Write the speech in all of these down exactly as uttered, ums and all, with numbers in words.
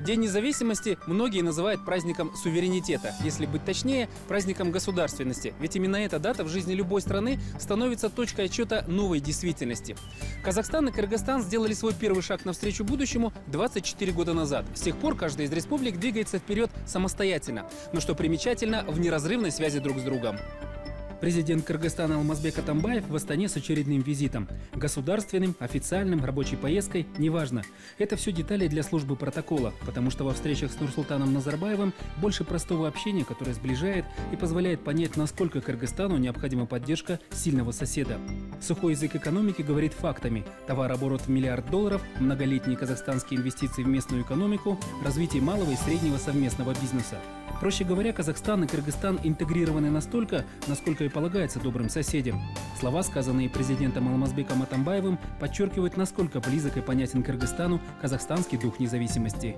День независимости многие называют праздником суверенитета, если быть точнее, праздником государственности. Ведь именно эта дата в жизни любой страны становится точкой отсчета новой действительности. Казахстан и Кыргызстан сделали свой первый шаг навстречу будущему двадцать четыре года назад. С тех пор каждая из республик двигается вперед самостоятельно, но, что примечательно, в неразрывной связи друг с другом. Президент Кыргызстана Алмазбек Атамбаев в Астане с очередным визитом. Государственным, официальным, рабочей поездкой – неважно. Это все детали для службы протокола, потому что во встречах с Нурсултаном Назарбаевым больше простого общения, которое сближает и позволяет понять, насколько Кыргызстану необходима поддержка сильного соседа. Сухой язык экономики говорит фактами. Товарооборот в миллиард долларов, многолетние казахстанские инвестиции в местную экономику, развитие малого и среднего совместного бизнеса. Проще говоря, Казахстан и Кыргызстан интегрированы настолько, насколько и полагается добрым соседям. Слова, сказанные президентом Алмазбеком Атамбаевым, подчеркивают, насколько близок и понятен Кыргызстану казахстанский дух независимости.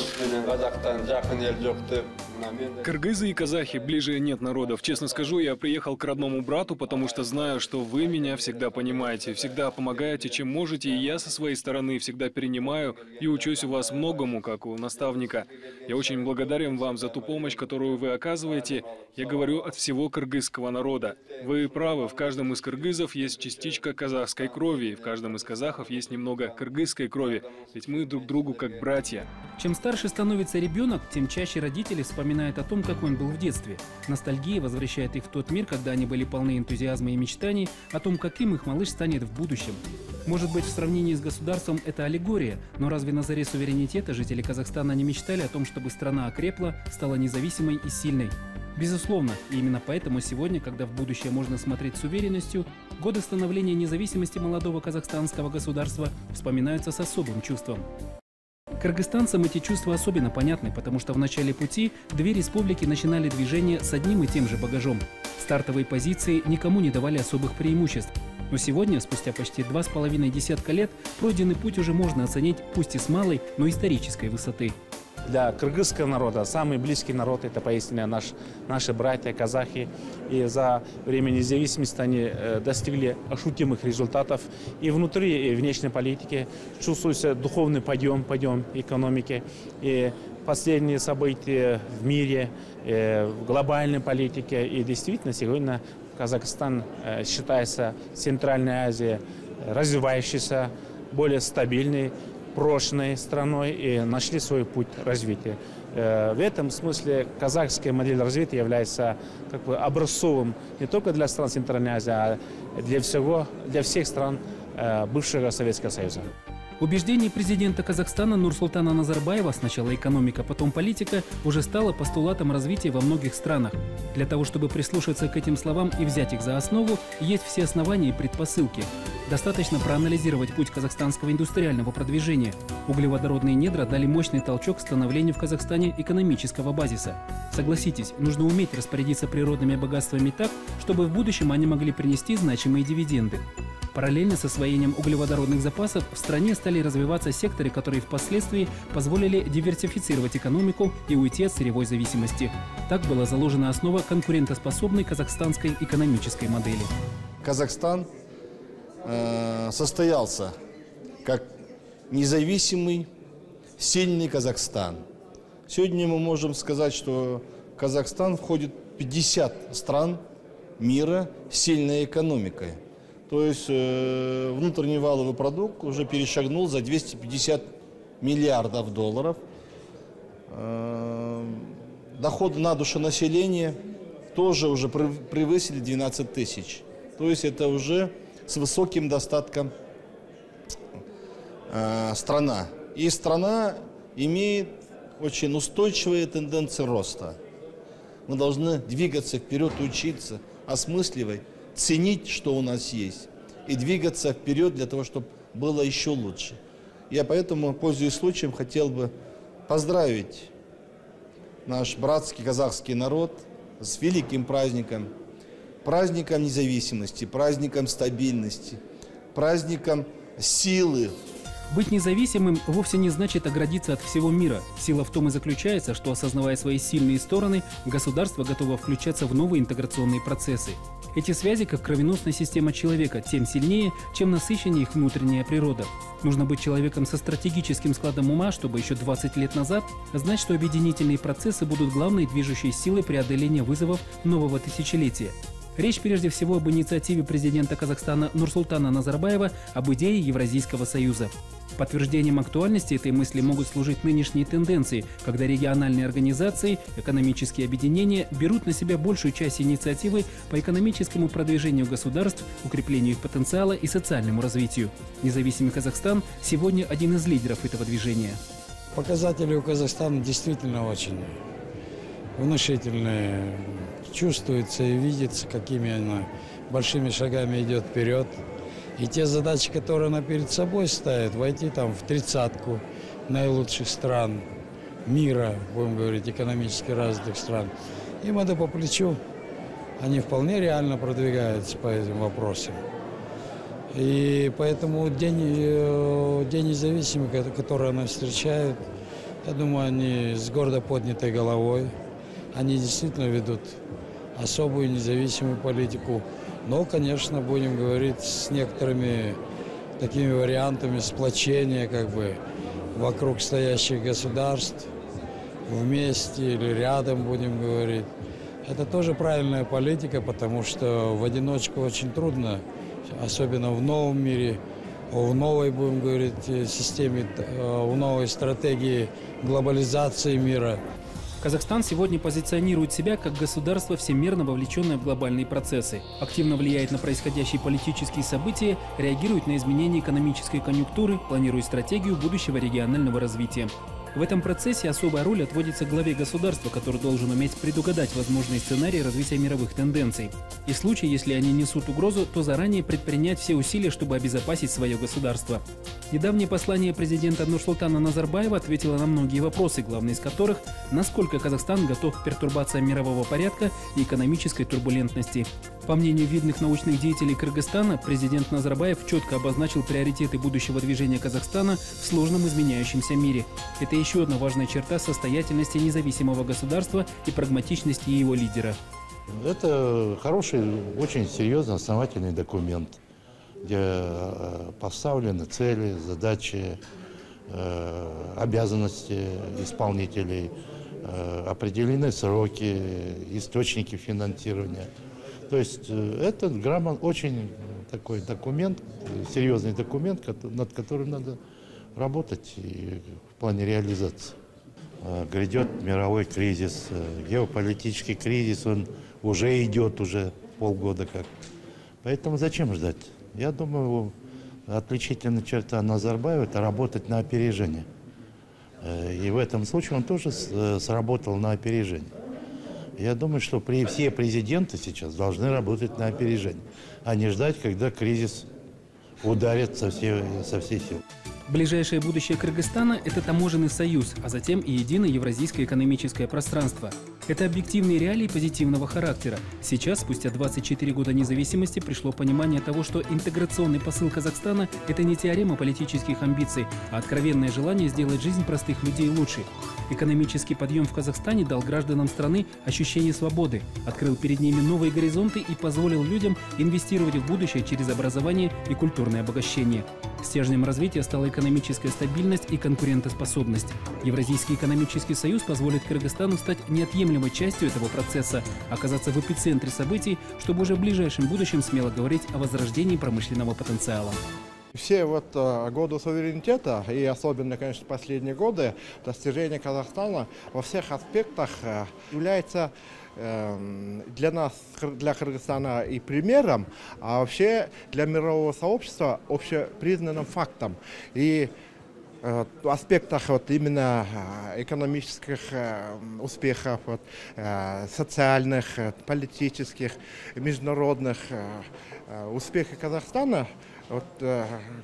Кыргызы и казахи ближе нет народов. Честно скажу, я приехал к родному брату, потому что знаю, что вы меня всегда понимаете, всегда помогаете, чем можете, и я со своей стороны всегда перенимаю и учусь у вас многому, как у наставника. Я очень благодарен вам за ту помощь, которую вы оказываете. Я говорю от всего кыргызского народа. Вы правы, в каждом из кыргызов есть частичка казахской крови, и в каждом из казахов есть немного кыргызской крови, ведь мы друг другу как братья. Чем старше становится ребенок, тем чаще родители вспоминают о том, какой он был в детстве. Ностальгия возвращает их в тот мир, когда они были полны энтузиазма и мечтаний о том, каким их малыш станет в будущем. Может быть, в сравнении с государством это аллегория, но разве на заре суверенитета жители Казахстана не мечтали о том, чтобы страна окрепла, стала независимой и сильной? Безусловно, и именно поэтому сегодня, когда в будущее можно смотреть с уверенностью, годы становления независимости молодого казахстанского государства вспоминаются с особым чувством. Кыргызстанцам эти чувства особенно понятны, потому что в начале пути две республики начинали движение с одним и тем же багажом. Стартовые позиции никому не давали особых преимуществ. Но сегодня, спустя почти два с половиной десятка лет, пройденный путь уже можно оценить пусть и с малой, но исторической высоты. Для кыргызского народа самый близкий народ – это поистине наш, наши братья, казахи. И за время независимости они э, достигли ощутимых результатов и внутри, и внешней политики. Чувствуется духовный подъем, подъем экономики. И последние события в мире, э, в глобальной политике. И действительно, сегодня Казахстан э, считается Центральной Азией развивающейся, более стабильной, прочной страной и нашли свой путь развития. В этом смысле казахская модель развития является как бы образцовым не только для стран Центральной Азии, а для всего, для всех стран бывшего Советского Союза. Убеждение президента Казахстана Нурсултана Назарбаева, сначала экономика, потом политика, уже стало постулатом развития во многих странах. Для того, чтобы прислушаться к этим словам и взять их за основу, есть все основания и предпосылки. Достаточно проанализировать путь казахстанского индустриального продвижения. Углеводородные недра дали мощный толчок становлению в Казахстане экономического базиса. Согласитесь, нужно уметь распорядиться природными богатствами так, чтобы в будущем они могли принести значимые дивиденды. Параллельно с освоением углеводородных запасов в стране стали развиваться секторы, которые впоследствии позволили диверсифицировать экономику и уйти от сырьевой зависимости. Так была заложена основа конкурентоспособной казахстанской экономической модели. Казахстан э, состоялся как независимый, сильный Казахстан. Сегодня мы можем сказать, что Казахстан входит в пятьдесят стран мира с сильной экономикой. То есть э, внутренний валовый продукт уже перешагнул за двести пятьдесят миллиардов долларов. Э, доходы на душу населения тоже уже превысили двенадцать тысяч. То есть это уже с высоким достатком э, страна. И страна имеет очень устойчивые тенденции роста. Мы должны двигаться вперед, учиться, осмысливать, ценить, что у нас есть, и двигаться вперед для того, чтобы было еще лучше. Я поэтому, пользуясь случаем, хотел бы поздравить наш братский казахский народ с великим праздником, праздником независимости, праздником стабильности, праздником силы. Быть независимым вовсе не значит оградиться от всего мира. Сила в том и заключается, что, осознавая свои сильные стороны, государство готово включаться в новые интеграционные процессы. Эти связи, как кровеносная система человека, тем сильнее, чем насыщеннее их внутренняя природа. Нужно быть человеком со стратегическим складом ума, чтобы еще двадцать лет назад знать, что объединительные процессы будут главной движущей силой преодоления вызовов нового тысячелетия. Речь прежде всего об инициативе президента Казахстана Нурсултана Назарбаева об идее Евразийского союза. Подтверждением актуальности этой мысли могут служить нынешние тенденции, когда региональные организации, экономические объединения берут на себя большую часть инициативы по экономическому продвижению государств, укреплению их потенциала и социальному развитию. Независимый Казахстан сегодня один из лидеров этого движения. Показатели у Казахстана действительно очень внушительные. Чувствуется и видится, какими она большими шагами идет вперед. И те задачи, которые она перед собой ставит, войти там в тридцатку наилучших стран мира, будем говорить, экономически развитых стран, им это по плечу. Они вполне реально продвигаются по этим вопросам. И поэтому День, День независимых, который она встречает, я думаю, они с гордо поднятой головой. Они действительно ведут особую независимую политику. Но, конечно, будем говорить, с некоторыми такими вариантами сплочения как бы вокруг стоящих государств, вместе или рядом, будем говорить. Это тоже правильная политика, потому что в одиночку очень трудно, особенно в новом мире, в новой, будем говорить, системе, в новой стратегии глобализации мира. Казахстан сегодня позиционирует себя как государство, всемирно вовлеченное в глобальные процессы, активно влияет на происходящие политические события, реагирует на изменения экономической конъюнктуры, планирует стратегию будущего регионального развития. В этом процессе особая роль отводится главе государства, который должен уметь предугадать возможные сценарии развития мировых тенденций. И в случае, если они несут угрозу, то заранее предпринять все усилия, чтобы обезопасить свое государство. Недавнее послание президента Нурсултана Назарбаева ответило на многие вопросы, главный из которых – насколько Казахстан готов к пертурбациям мирового порядка и экономической турбулентности. По мнению видных научных деятелей Кыргызстана, президент Назарбаев четко обозначил приоритеты будущего движения Казахстана в сложном изменяющемся мире. Это еще одна важная черта состоятельности независимого государства и прагматичности его лидера. Это хороший, очень серьезный, основательный документ, где поставлены цели, задачи, обязанности исполнителей, определены сроки, источники финансирования. То есть это грамот, очень такой документ, серьезный документ, над которым надо работать и в плане реализации. Грядет мировой кризис, геополитический кризис, он уже идет, уже полгода как. Поэтому зачем ждать? Я думаю, отличительная черта Назарбаева – это работать на опережение. И в этом случае он тоже сработал на опережение. Я думаю, что при, все президенты сейчас должны работать на опережение, а не ждать, когда кризис ударит со всей, со всей силы. Ближайшее будущее Кыргызстана – это таможенный союз, а затем и единое евразийское экономическое пространство. Это объективные реалии позитивного характера. Сейчас, спустя двадцать четыре года независимости, пришло понимание того, что интеграционный посыл Казахстана – это не теорема политических амбиций, а откровенное желание сделать жизнь простых людей лучше. Экономический подъем в Казахстане дал гражданам страны ощущение свободы, открыл перед ними новые горизонты и позволил людям инвестировать в будущее через образование и культурное обогащение. Стержнем развития стала экономическая стабильность и конкурентоспособность. Евразийский экономический союз позволит Кыргызстану стать неотъемлемой частью этого процесса, оказаться в эпицентре событий, чтобы уже в ближайшем будущем смело говорить о возрождении промышленного потенциала. Все вот э, годы суверенитета, и особенно, конечно, последние годы, достижения Казахстана во всех аспектах э, является э, для нас, для Кыргызстана и примером, а вообще для мирового сообщества общепризнанным фактом. И э, в аспектах вот именно экономических э, успехов, вот, э, социальных, э, политических, международных э, успехов Казахстана, вот, э,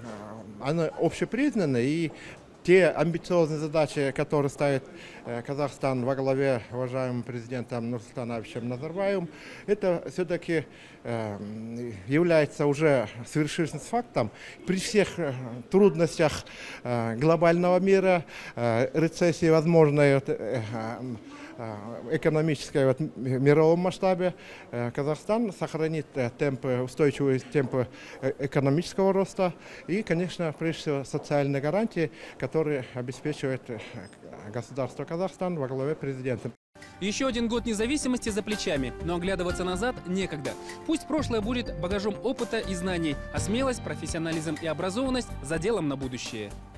она общепризнана, и те амбициозные задачи, которые ставит э, Казахстан во главе уважаемым президентом Нурсултаном Назарбаевым, это все-таки э, является уже свершившимся фактом. При всех э, трудностях э, глобального мира, э, рецессии возможной, э, экономической вот, мировом масштабе. Казахстан сохранит темпы, устойчивые темпы экономического роста и, конечно, прежде всего, социальные гарантии, которые обеспечивает государство Казахстан во главе президента. Еще один год независимости за плечами, но оглядываться назад некогда. Пусть прошлое будет багажом опыта и знаний, а смелость, профессионализм и образованность за делом на будущее.